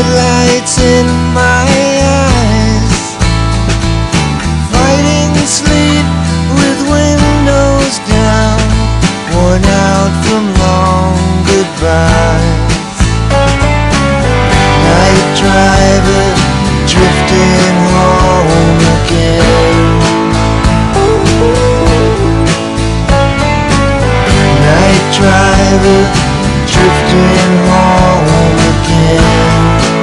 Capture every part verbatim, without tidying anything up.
headlights in my eyes, fighting sleep with windows down, worn out from long goodbyes. Night driver drifting home again. Night driver drifting home again.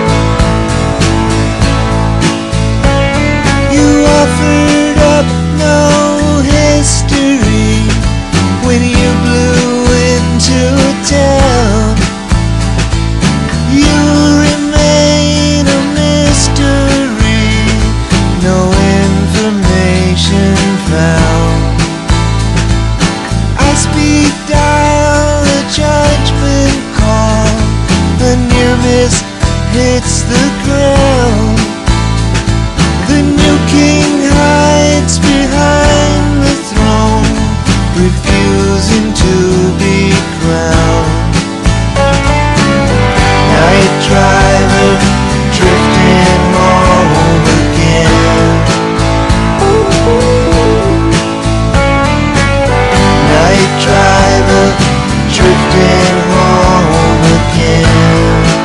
You offered up no history when you blew into town. You remain a mystery, no information found. I speed dial a judgment call, a near miss hits the ground. The new king hides behind the throne, refusing to be crowned. Night driver drifting home again. Night driver drifting home again.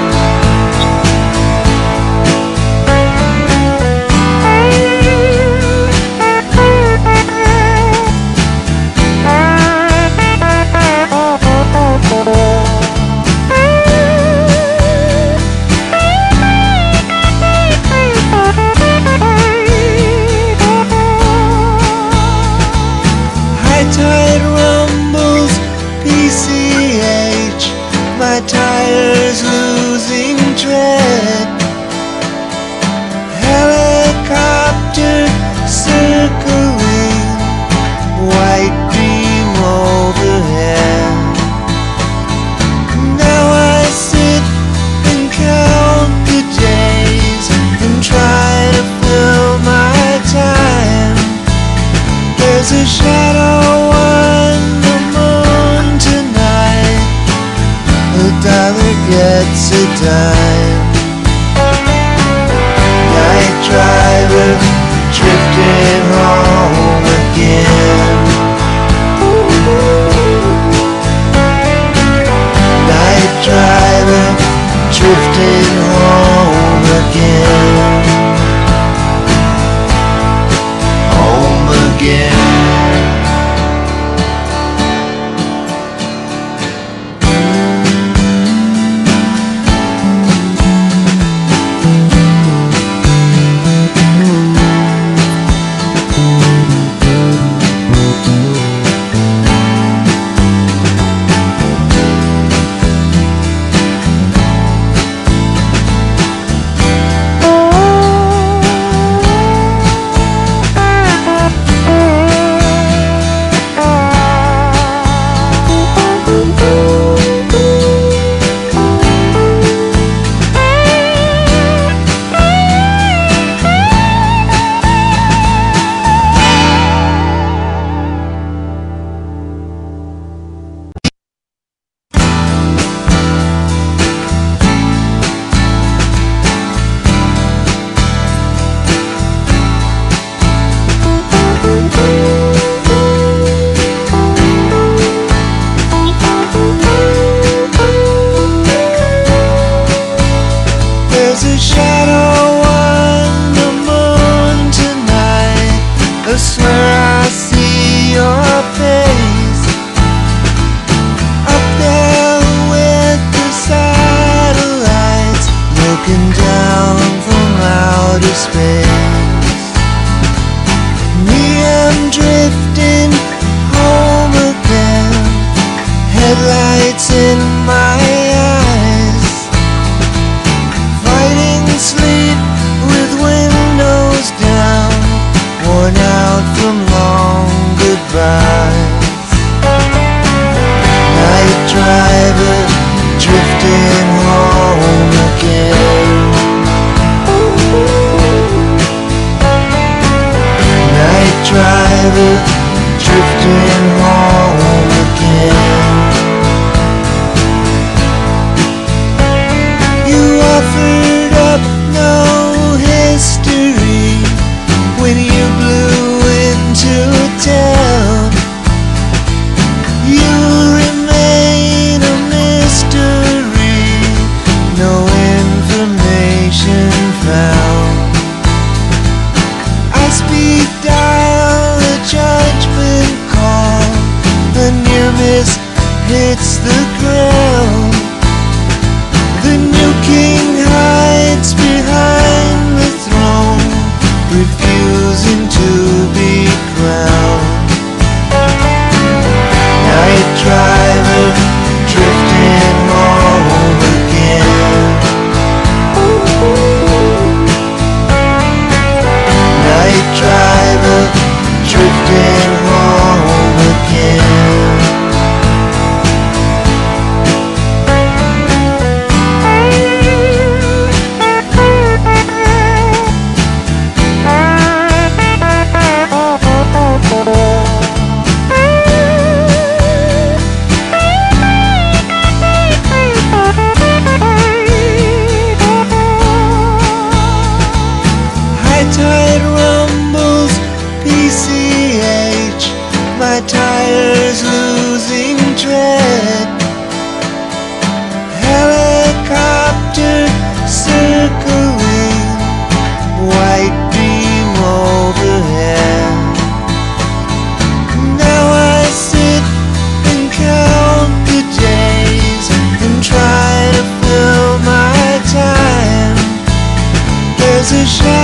Tide rumbles, P C H, my tires losing tread. Helicopter circling, white beam overhead. Now I sit and count the days and try to fill my time. There's a shadow on the moon tonight, a dollar gets a dime. Night driver drifting home again. Night driver drifting home again. Home again. There's a shadow on the moon tonight, I swear I see your face. Up there with the satellites, looking down from outer space. Me, I'm drifting home again, headlights in my eyes, fighting sleep destination found. I speed dial a judgment call. A near miss hits the ground. The new king hides behind the throne, refusing to be crowned. Night driver drifting home again. Night driver drifting home again. Tide rumbles, P C H, my tires losing tread. Helicopter circling, white beam overhead. Now I sit and count the days and try to fill my time. There's a shadow